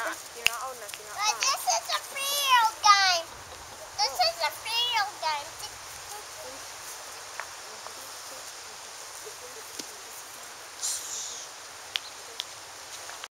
You're not old enough. You're not But this is a real game. This is a real game.